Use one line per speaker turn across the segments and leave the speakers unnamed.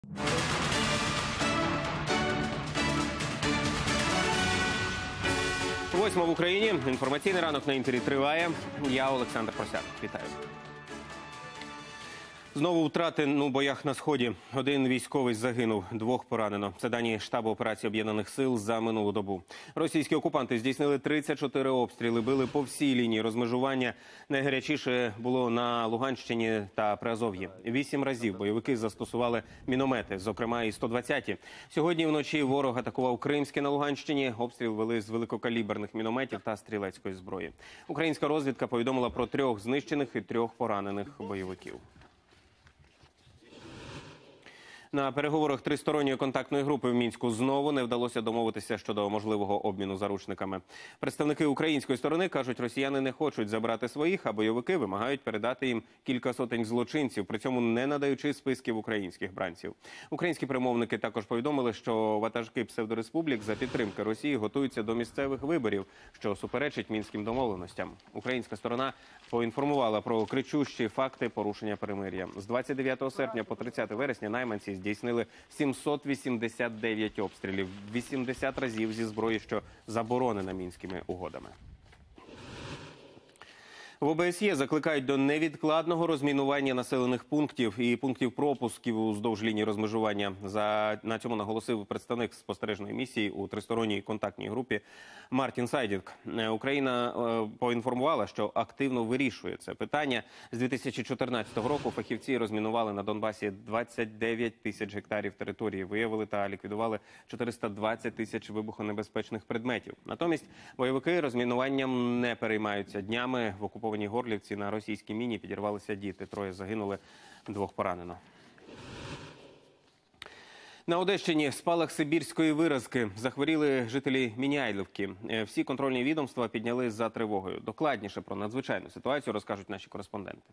Восьма в Україні. Інформаційний ранок на Інтері триває. Я Олександр Просяк. Вітаю. Знову втрати у боях на Сході. Один військовий загинув, 2 поранено. Це дані штабу операції Об'єднаних сил за минулу добу. Російські окупанти здійснили 34 обстріли, били по всій лінії розмежування. Найгарячіше було на Луганщині та Приазов'ї. 8 разів бойовики застосували міномети, зокрема і 120-ті. Сьогодні вночі ворог атакував Кримське на Луганщині. Обстріл вели з великокаліберних мінометів та стрілецької зброї. Українська розвідка повідомила про 3 знищених і 3 поранених бойовиків. На переговорах тристоронньої контактної групи в Мінську знову не вдалося домовитися щодо можливого обміну заручниками. Представники української сторони кажуть, росіяни не хочуть забрати своїх, а бойовики вимагають передати їм кілька сотень злочинців, при цьому не надаючи списків українських бранців. Українські перемовники також повідомили, що ватажки псевдореспублік за підтримки Росії готуються до місцевих виборів, що суперечить мінським домовленостям. Українська сторона поінформувала про кричущі факти порушення перемир'я. З 29 серпня по 30 вересня найманці здійснили 789 обстрілів, 80 разів зі зброї, що заборонена мінськими угодами. В ОБСЄ закликають до невідкладного розмінування населених пунктів і пунктів пропусків уздовж лінії розмежування. На цьому наголосив представник спостережної місії у тристоронній контактній групі Мартін Сайдінг. Україна поінформувала, що активно вирішує це питання. З 2014 року фахівці розмінували на Донбасі 29 тисяч гектарів території, виявили та ліквідували 420 тисяч вибухонебезпечних предметів. Натомість бойовики розмінуванням не переймаються. Днями в окупованій Горлівці на російській міні підірвалися діти. 3 загинули, 2 поранено. На Одещині спалах сибірської виразки. Захворіли жителі Міняйлівки. Всі контрольні відомства підняли за тривогою. Докладніше про надзвичайну ситуацію розкажуть наші кореспонденти.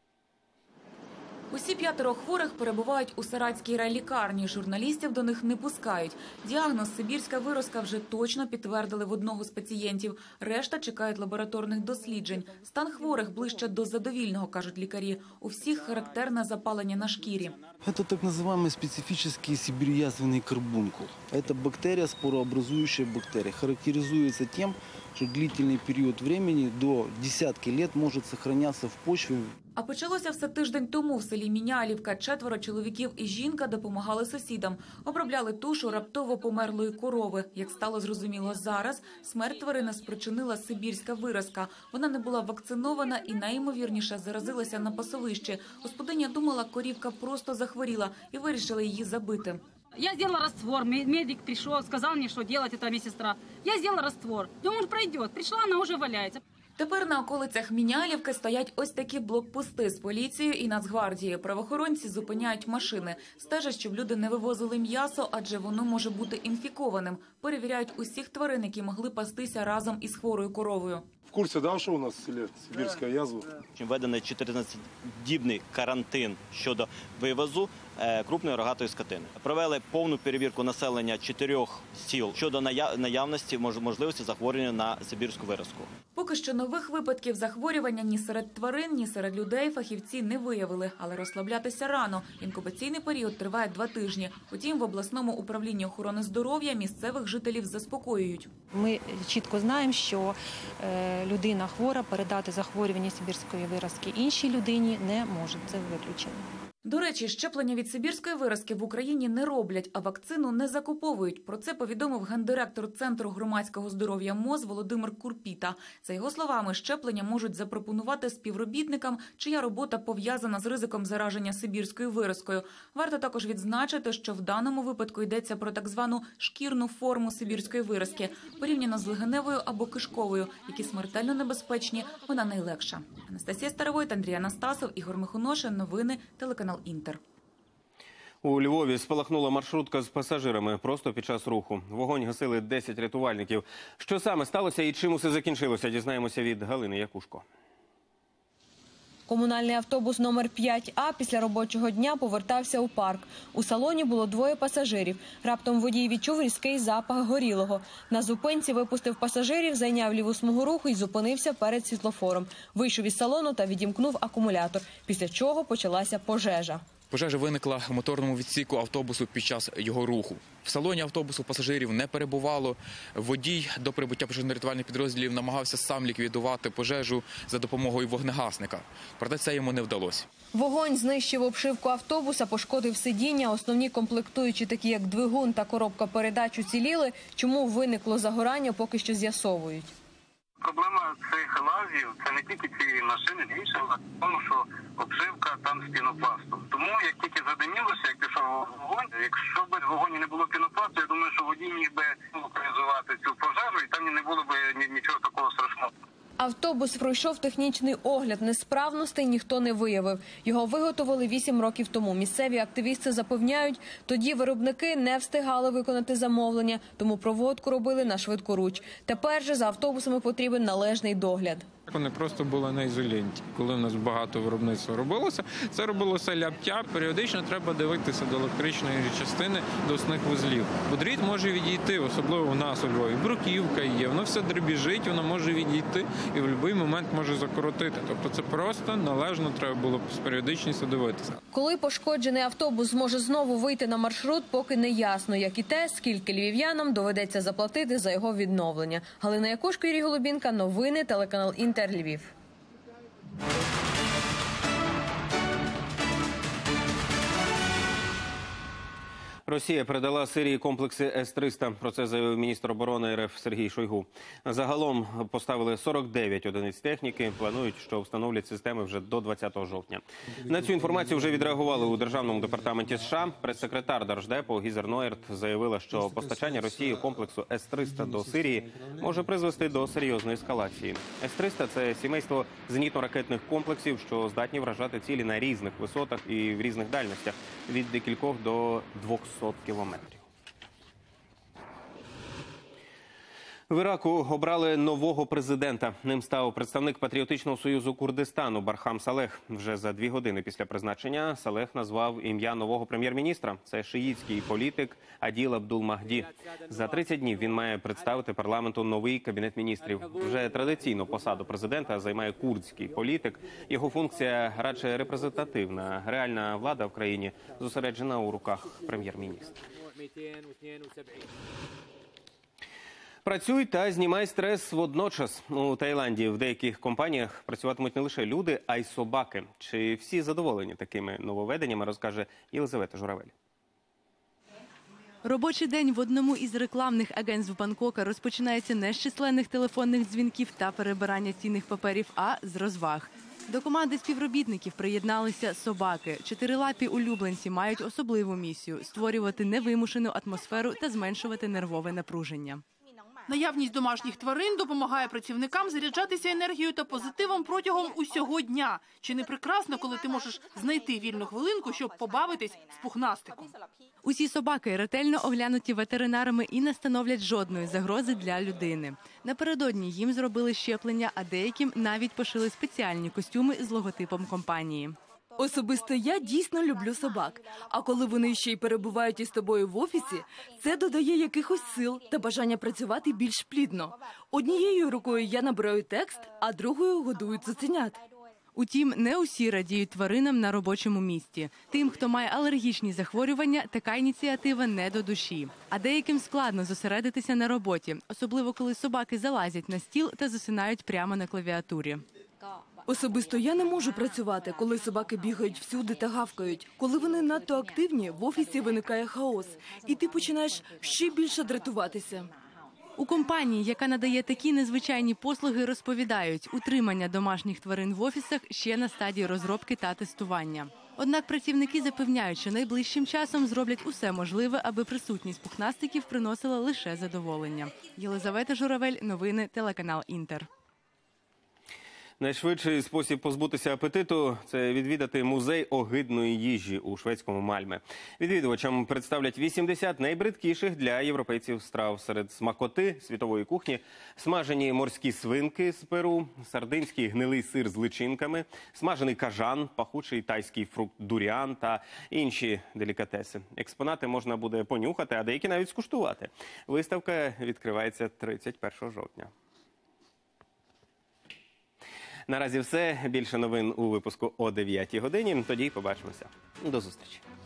Усі 5 хворих перебувають у Саратській райлікарні. Журналістів до них не пускають. Діагноз «сибірська виразка» вже точно підтвердили в одного з пацієнтів. Решта чекають лабораторних досліджень. Стан хворих ближче до задовільного, кажуть лікарі. У всіх характерне запалення на шкірі.
Це так називаємо специфічний сибір'язвений карбункул. Це бактерія, спорообразуюча бактерія. Характеризується тим, що длительний період часу до десятки років може зберігатися в почві.
А почалося все тиждень тому в селі Мінялівка. 4 чоловіків і жінка допомагали сусідам. Обробляли тушу раптово померлої корови. Як стало зрозуміло зараз, смерть тварини спричинила сибірська виразка. Вона не була вакцинована і найімовірніше заразилася на пасовищі. Господиня думала, корівка просто захворіла і вирішила її забити.
Я сделала раствор, медик пришел, сказал мне, что делать, это медсестра. Я сделала раствор, думаю, он пройдет. Пришла, она уже валяется.
Тепер на околицях Мінялівки стоять ось такі блокпости з поліцією і Нацгвардією. Правоохоронці зупиняють машини. Стежать, щоб люди не вивозили м'ясо, адже воно може бути інфікованим. Перевіряють усіх тварин, які могли пастися разом із хворою коровою.
В курсі, да, що у нас в селі сибірська язва?
Введений 14-дібний карантин щодо вивозу крупної рогатої скотини. Провели повну перевірку населення 4 сіл щодо наявності можливості захворювання на сибірську виразку.
Поки що нових випадків захворювання ні серед тварин, ні серед людей фахівці не виявили. Але розслаблятися рано. Інкубаційний період триває 2 тижні. Утім, в обласному управлінні охорони здоров'я місцевих жителів заспокоюють.
Ми чітко знаємо, що людина хвора передати захворювання сибірської виразки іншій людині не може. Це виключено.
До речі, щеплення від сибірської виразки в Україні не роблять, а вакцину не закуповують. Про це повідомив гендиректор Центру громадського здоров'я МОЗ Володимир Курпіта. За його словами, щеплення можуть запропонувати співробітникам, чия робота пов'язана з ризиком зараження сибірською виразкою. Варто також відзначити, що в даному випадку йдеться про так звану шкірну форму сибірської виразки. Порівняно з легеневою або кишковою, які смертельно небезпечні, вона найлегша. Анастасія Старовойт, Андрій Анастасов, Ігор Михоношин. Новини, телеканал Інтер.
У Львові спалахнула маршрутка з пасажирами просто під час руху. Вогонь гасили 10 рятувальників. Що саме сталося і чим усе закінчилося, дізнаємося від Галини Якушко.
Комунальний автобус номер 5А після робочого дня повертався у парк. У салоні було 2 пасажирів. Раптом водій відчув різкий запах горілого. На зупинці випустив пасажирів, зайняв ліву смугу руху і зупинився перед світлофором. Вийшов із салону та відімкнув акумулятор, після чого почалася пожежа.
Пожежа виникла в моторному відсіку автобусу під час його руху. В салоні автобусу пасажирів не перебувало. Водій до прибуття пожежно-рятувальних підрозділів намагався сам ліквідувати пожежу за допомогою вогнегасника. Проте це йому не вдалося.
Вогонь знищив обшивку автобуса, пошкодив сидіння. Основні комплектуючі, такі як двигун та коробка передач, уціліли. Чому виникло загорання, поки що з'ясовують.
Проблема цих лазів – це не тільки ці машини, не інше, а в тому, що обшивка там з пінопласту. Тому як тільки задимілося, як пішов вогонь, якщо б в вогоні не було пінопласту, я думаю, що водій міг би локалізувати цю пожежу і там не було б нічого такого страшного.
Автобус пройшов технічний огляд. Несправностей ніхто не виявив. Його виготовили 8 років тому. Місцеві активісти запевняють, тоді виробники не встигали виконати замовлення, тому проводку робили на швидкоруч. Тепер же за автобусами потрібен належний догляд.
Вони просто були на ізоленті. Коли в нас багато виробництва робилося, це робилося ляптя. Періодично треба дивитися до електричної частини, до основних вузлів. Бо дріт може відійти, особливо у нас у Львові. Бруківка є, воно все дребіжить, воно може відійти і в будь-який момент може закоротити. Тобто це просто належно треба було з періодичністю дивитися.
Коли пошкоджений автобус зможе знову вийти на маршрут, поки не ясно, як і те, скільки львів'янам доведеться заплатити за його відновлення. Галина Якушко, Юрій Голубінка, новини, телеканал Інтер, Львів.
Росія передала Сирії комплекси С-300. Про це заявив міністр оборони РФ Сергій Шойгу. Загалом поставили 49 одиниць техніки. Планують, що встановлять системи вже до 20 жовтня. На цю інформацію вже відреагували у Державному департаменті США. Прес-секретар Держдепу Гізер Нойерт заявила, що постачання Росії комплексу С-300 до Сирії може призвести до серйозної ескалації. С-300 – це сімейство зенітно-ракетних комплексів, що здатні вражати цілі на різних висотах і в різних дальностях – від декількох до 200 кілометрів. В Іраку обрали нового президента. Ним став представник Патріотичного союзу Курдистану Бархам Салех. Вже за 2 години після призначення Салех назвав ім'я нового прем'єр-міністра. Це шиїтський політик Аділ Абдул-Махді. За 30 днів він має представити парламенту новий кабінет міністрів. Вже традиційно посаду президента займає курдський політик. Його функція радше репрезентативна. Реальна влада в країні зосереджена у руках прем'єр-міністра. Працюй та знімай стрес водночас. У Таїланді в деяких компаніях працюватимуть не лише люди, а й собаки. Чи всі задоволені такими нововведеннями, розкаже Єлизавета Журавель.
Робочий день в одному із рекламних агентств Бангкока розпочинається не з численних телефонних дзвінків та перебирання цінних паперів, а з розваг. До команди співробітників приєдналися собаки. Чотирилапі улюбленці мають особливу місію – створювати невимушену атмосферу та зменшувати нервове напруження.
Наявність домашніх тварин допомагає працівникам заряджатися енергією та позитивом протягом усього дня. Чи не прекрасно, коли ти можеш знайти вільну хвилинку, щоб побавитись з пухнастиком?
Усі собаки ретельно оглянуті ветеринарами і не становлять жодної загрози для людини. Напередодні їм зробили щеплення, а деяким навіть пошили спеціальні костюми з логотипом компанії.
Особисто я дійсно люблю собак. А коли вони ще й перебувають із тобою в офісі, це додає якихось сил та бажання працювати більш плідно. Однією рукою я набираю текст, а другою годую цуценят.
Утім, не усі радіють тваринам на робочому місці. Тим, хто має алергічні захворювання, така ініціатива не до душі. А деяким складно зосередитися на роботі, особливо коли собаки залазять на стіл та засинають прямо на клавіатурі.
Особисто я не можу працювати, коли собаки бігають всюди та гавкають. Коли вони надто активні, в офісі виникає хаос, і ти починаєш ще більше дратуватися.
У компанії, яка надає такі незвичайні послуги, розповідають, утримання домашніх тварин в офісах ще на стадії розробки та тестування. Однак працівники запевняють, що найближчим часом зроблять усе можливе, аби присутність пухнастиків приносила лише задоволення. Єлизавета Журавель, новини, телеканал Інтер.
Найшвидший спосіб позбутися апетиту – це відвідати музей огидної їжі у шведському Мальме. Відвідувачам представлять 80 найбридкіших для європейців страв. Серед смакоти світової кухні – смажені морські свинки з Перу, сардинський гнилий сир з личинками, смажений кажан, пахучий тайський фрукт дуріан та інші делікатеси. Експонати можна буде понюхати, а деякі навіть скуштувати. Виставка відкривається 31 жовтня. Наразі все. Більше новин у випуску о 9 годині. Тоді побачимося. До зустрічі.